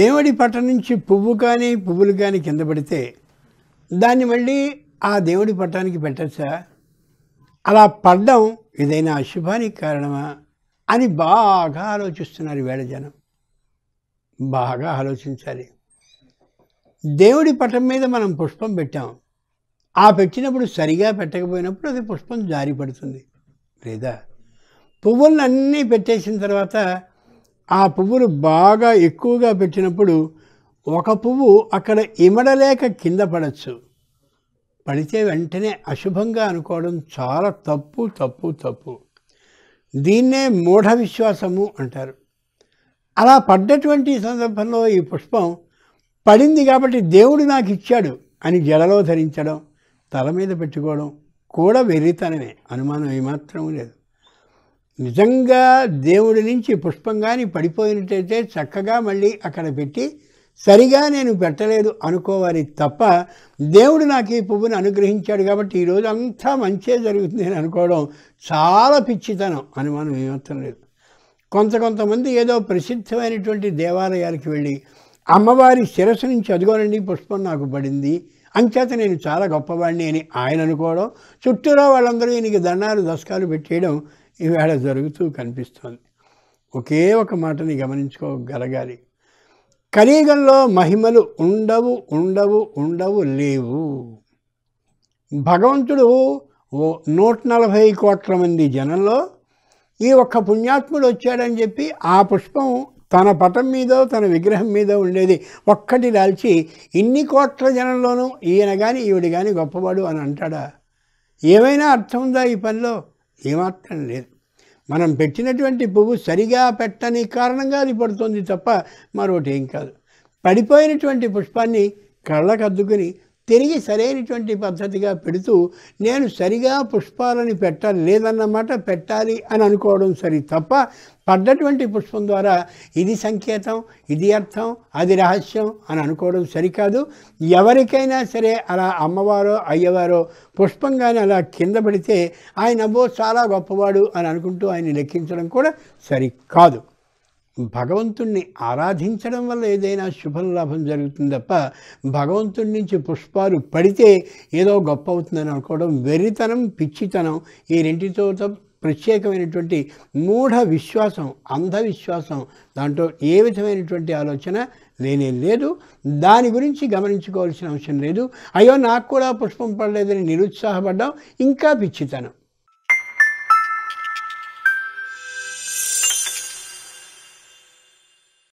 దేవుడి పటం నుంచి పువ్వు కానీ పువ్వులు కానీ కింద పడితే దాన్ని మళ్ళీ ఆ దేవుడి పటానికి పెట్టచ్చా? అలా పడ్డం ఏదైనా అశుభానికి కారణమా అని బాగా ఆలోచిస్తున్నారు ఈవేళ జనం. బాగా ఆలోచించాలి. దేవుడి పటం మీద మనం పుష్పం పెట్టాం. ఆ పెట్టినప్పుడు సరిగా పెట్టకపోయినప్పుడు అది పుష్పం జారి పడుతుంది. లేదా పువ్వులను అన్నీ పెట్టేసిన తర్వాత ఆ పువ్వులు బాగా ఎక్కువగా పెట్టినప్పుడు ఒక పువ్వు అక్కడ ఇమడలేక కింద పడవచ్చు. పడితే వెంటనే అశుభంగా అనుకోవడం చాలా తప్పు తప్పు తప్పు. దీన్నే మూఢ విశ్వాసము అంటారు. అలా పడ్డటువంటి సందర్భంలో ఈ పుష్పం పడింది కాబట్టి దేవుడు నాకు ఇచ్చాడు అని జడలో ధరించడం, తల మీద పెట్టుకోవడం కూడా వెర్రితనమే, అనుమానం ఏమాత్రం లేదు. నిజంగా దేవుడి నుంచి పుష్పం కానీ పడిపోయినట్టయితే చక్కగా మళ్ళీ అక్కడ పెట్టి సరిగా నేను పెట్టలేదు అనుకోవాలి తప్ప, దేవుడు నాకు ఈ పువ్వుని అనుగ్రహించాడు కాబట్టి ఈరోజు అంతా మంచే జరుగుతుంది అని అనుకోవడం చాలా పిచ్చితనం, అనుమానం ఏమాత్రం లేదు. కొంతమంది ఏదో ప్రసిద్ధమైనటువంటి దేవాలయాలకు వెళ్ళి అమ్మవారి శిరస్సు నుంచి అదిగోనండి పుష్పం నాకు పడింది అంచేత నేను చాలా గొప్పవాడిని అని ఆయన అనుకోవడం, చుట్టూరా వాళ్ళందరూ ఈయనకి దండాలు దశకాలు పెట్టేయడం ఈవేళ జరుగుతూ కనిపిస్తోంది. ఒకే ఒక మాటని గమనించుకోగలగాలి. కలియుగంలో మహిమలు ఉండవు ఉండవు ఉండవు లేవు. భగవంతుడు 140 కోట్ల మంది జనంలో ఈ ఒక్క పుణ్యాత్ముడు వచ్చాడని చెప్పి ఆ పుష్పం తన పటం మీదో తన విగ్రహం మీద ఉండేది ఒక్కటి దాల్చి ఇన్ని కోట్ల జనంలోనూ ఈయన కానీ ఈవిడ కానీ గొప్పవాడు అని అంటాడా? ఏమైనా అర్థం ఉందా ఈ పనిలో? ఏమాత్రం లేదు. మనం పెట్టినటువంటి పువ్వు సరిగా పెట్టని కారణంగా అది పడుతుంది తప్ప మరొకటి ఏం కాదు. పడిపోయినటువంటి పుష్పాన్ని కళ్ళకద్దుకుని తిరిగి సరైనటువంటి పద్ధతిగా పెడుతూ నేను సరిగా పుష్పాలని లేదన్నమాట పెట్టాలి అని అనుకోవడం సరి తప్ప, పడ్డటువంటి పుష్పం ద్వారా ఇది సంకేతం, ఇది అర్థం, అది రహస్యం అని అనుకోవడం సరికాదు. ఎవరికైనా సరే అలా అమ్మవారో అయ్యవారో పుష్పం కానీ అలా కింద పడితే ఆయన అబ్బో చాలా గొప్పవాడు అని అనుకుంటూ ఆయన్ని లెక్కించడం కూడా సరికాదు. భగవంతుణ్ణి ఆరాధించడం వల్ల ఏదైనా శుభం లాభం జరుగుతుంది తప్ప భగవంతుడి నుంచి పుష్పాలు పడితే ఏదో గొప్ప అవుతుందని అనుకోవడం వెర్రితనం, పిచ్చితనం. ఈ రెంటితో ప్రత్యేకమైనటువంటి మూఢ విశ్వాసం, అంధవిశ్వాసం, దాంట్లో ఏ విధమైనటువంటి ఆలోచన లేనే లేదు. దాని గురించి గమనించుకోవాల్సిన అవసరం లేదు. అయ్యో నాకు కూడా పుష్పం పడలేదని నిరుత్సాహపడ్డాం, ఇంకా పిచ్చితనం.